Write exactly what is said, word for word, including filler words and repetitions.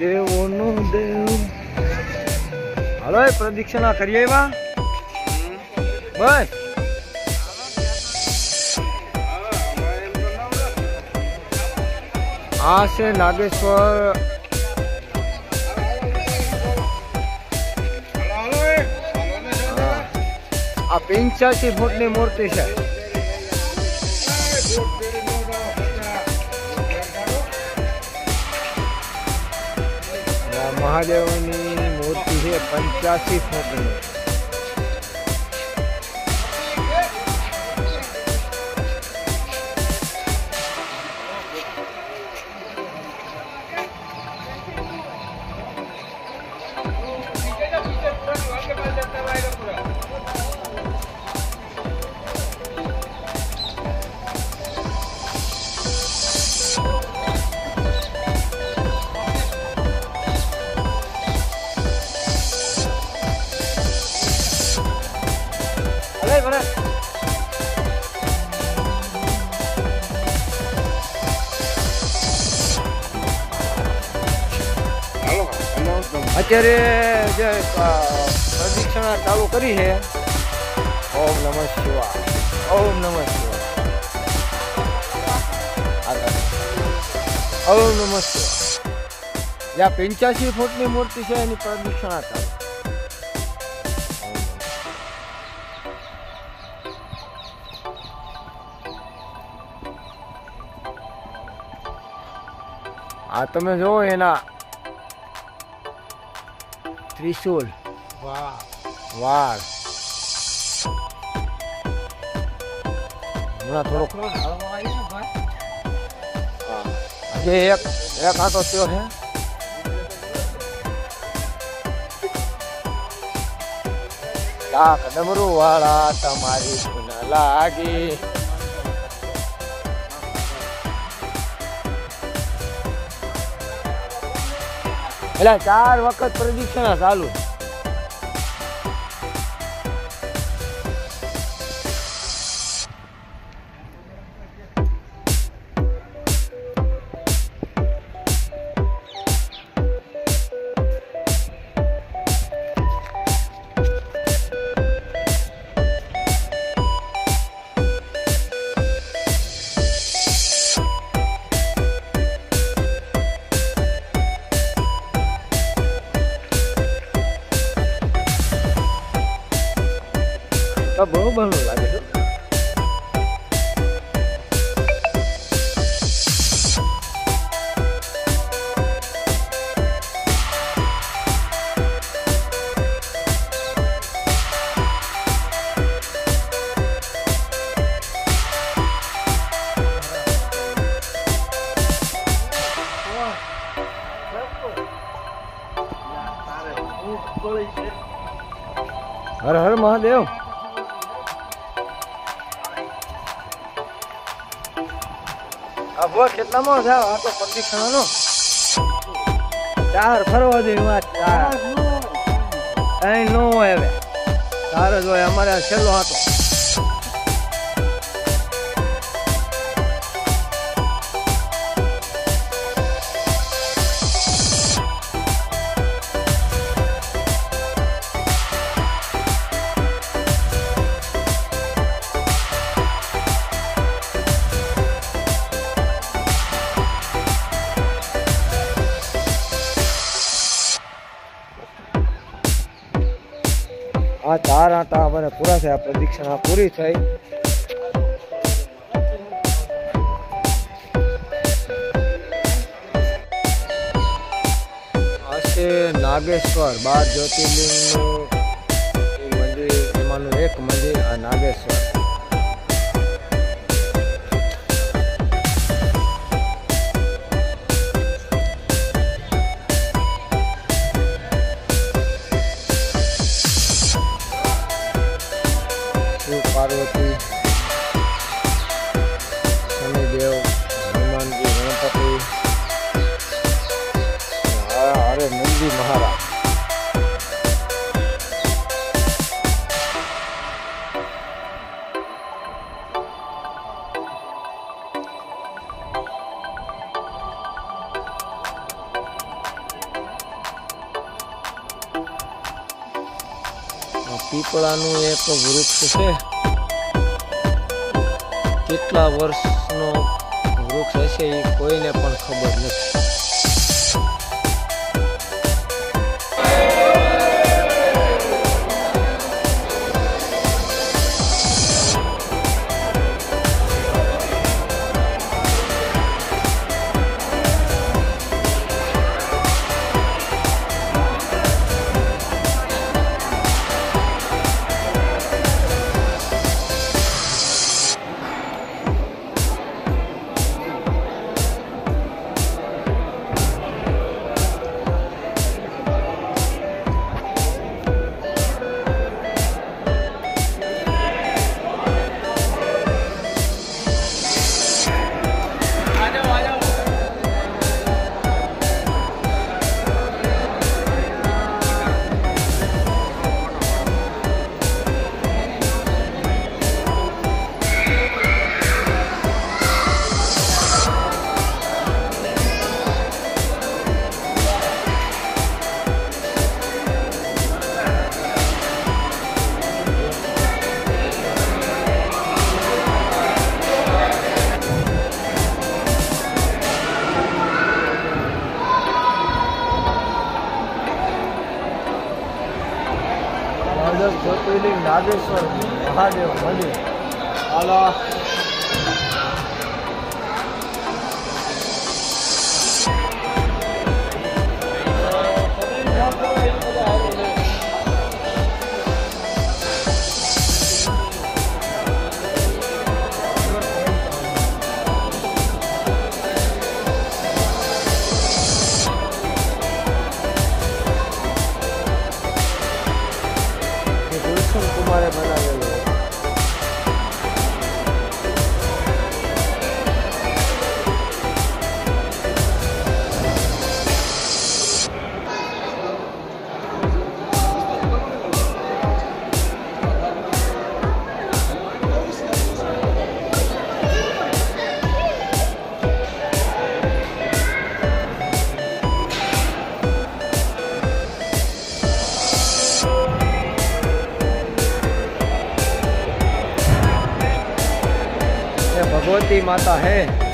દેવોનો દેવ. હાલો એ પ્રદક્ષિણા કરી આવ્યા બસ. આ છે નાગેશ્વર. આ પંચ્યાસી ફૂટની મૂર્તિ છે. મહાદેવની મૂર્તિ છે પંચ્યાસી ફૂટની. અત્યારે જે પ્રદક્ષિણા ચાલુ કરી છે. ઓમ નમઃ શિવાય, ઓમ નમઃ શિવાય, ઓમ નમઃ શિવાય. જ્યાં પંચ્યાસી ફૂટની મૂર્તિ છે એની પ્રદક્ષિણા ચાલુ. આ તમે જોવો એના ત્રિશુલ, વાળ. હમણાં થોડોક હજી એક એક આંટો થયો છે. લાખ ડમરું વાળા તમારી ધૂન લાગી. એટલે ચાર વખત પ્રદક્ષિણા ચાલુ. તો બહુ બહુ લાગે છે. હર હર મહાદેવ. આ કેટલામાં જાવ? આ તો પ્રદક્ષિણાનો ચાર ફરવા દે. ચાર અહીં નો હોય, હવે ચાર જ હોય. અમારે છેલ્લો હતો. આ ચાર આંટા અમારે પૂરા થયા. પ્રદક્ષિણા પૂરી થઈ. આ છે નાગેશ્વર. બાર જ્યોતિર્લિંગનું મંદિર, એમાંનું એક મંદિર આ નાગેશ્વર. પાર્વતી, શનિદેવ, હનુમાનજી, ગણપતિ, અરે નંદી મહારાજ. પીપળાનું એક વૃક્ષ છે. કેટલા વર્ષનો વૃક્ષ હશે એ કોઈને પણ ખબર નથી. જ્યોતિર્લિંગ નાગેશ્વર મહાદેવ મંદિર. હાલો કુમારે બનાવેલો. भगवती माता है.